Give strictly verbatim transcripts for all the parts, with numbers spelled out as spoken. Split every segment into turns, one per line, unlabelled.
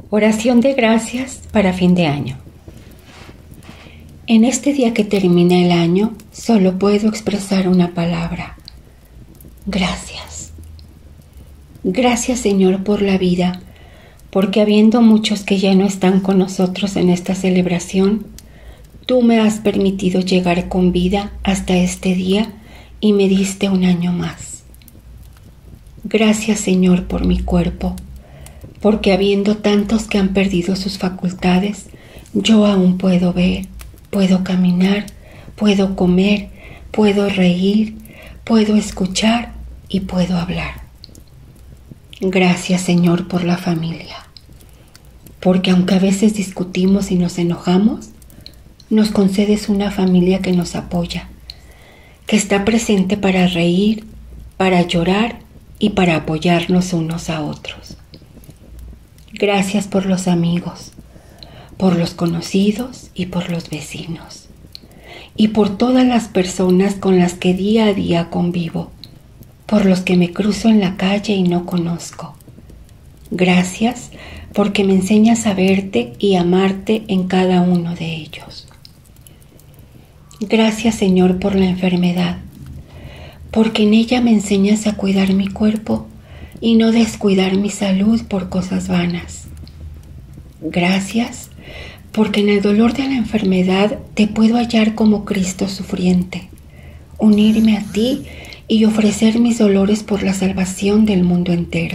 Oración de gracias para fin de año. En este día que termina el año, solo puedo expresar una palabra. Gracias. Gracias, Señor, por la vida, porque habiendo muchos que ya no están con nosotros en esta celebración, tú me has permitido llegar con vida hasta este día y me diste un año más. Gracias, Señor, por mi cuerpo, porque habiendo tantos que han perdido sus facultades, yo aún puedo ver, puedo caminar, puedo comer, puedo reír, puedo escuchar y puedo hablar. Gracias, Señor, por la familia, porque aunque a veces discutimos y nos enojamos, nos concedes una familia que nos apoya, que está presente para reír, para llorar y para apoyarnos unos a otros. Gracias por los amigos, por los conocidos y por los vecinos, y por todas las personas con las que día a día convivo, por los que me cruzo en la calle y no conozco. Gracias porque me enseñas a verte y amarte en cada uno de ellos. Gracias, Señor, por la enfermedad, porque en ella me enseñas a cuidar mi cuerpo y no descuidar mi salud por cosas vanas. Gracias, porque en el dolor de la enfermedad te puedo hallar como Cristo sufriente, unirme a ti y ofrecer mis dolores por la salvación del mundo entero.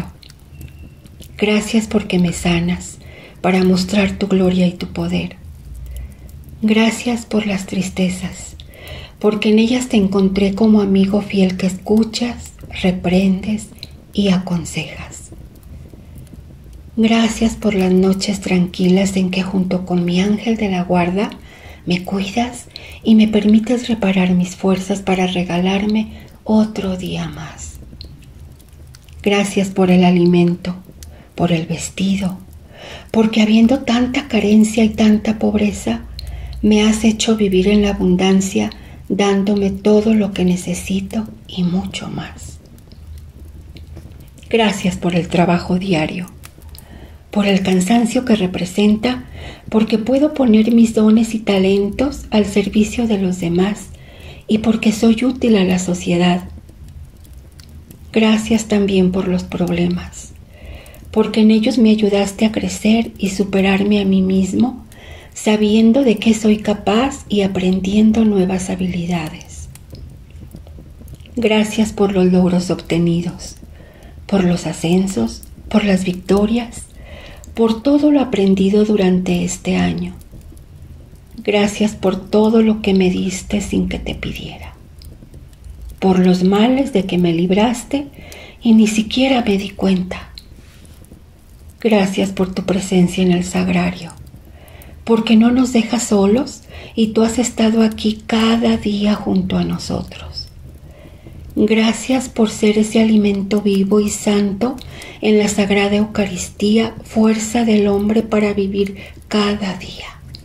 Gracias porque me sanas para mostrar tu gloria y tu poder. Gracias por las tristezas, porque en ellas te encontré como amigo fiel que escuchas, reprendes y aconsejas. Gracias por las noches tranquilas en que junto con mi ángel de la guarda me cuidas y me permites reparar mis fuerzas para regalarme otro día más. Gracias por el alimento, por el vestido, porque habiendo tanta carencia y tanta pobreza, me has hecho vivir en la abundancia, dándome todo lo que necesito y mucho más. Gracias por el trabajo diario, por el cansancio que representa, porque puedo poner mis dones y talentos al servicio de los demás y porque soy útil a la sociedad. Gracias también por los problemas, porque en ellos me ayudaste a crecer y superarme a mí mismo, sabiendo de qué soy capaz y aprendiendo nuevas habilidades. Gracias por los logros obtenidos, por los ascensos, por las victorias, por todo lo aprendido durante este año. Gracias por todo lo que me diste sin que te pidiera, por los males de que me libraste y ni siquiera me di cuenta. Gracias por tu presencia en el sagrario, porque no nos dejas solos y tú has estado aquí cada día junto a nosotros. Gracias por ser ese alimento vivo y santo en la Sagrada Eucaristía, fuerza del hombre para vivir cada día.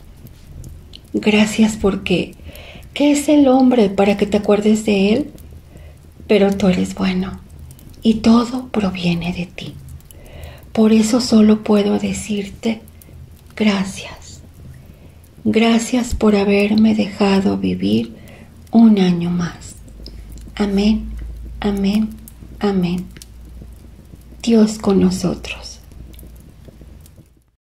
Gracias porque, ¿qué es el hombre para que te acuerdes de él? Pero tú eres bueno y todo proviene de ti. Por eso solo puedo decirte gracias. Gracias por haberme dejado vivir un año más. Amén, amén, amén. Dios con nosotros.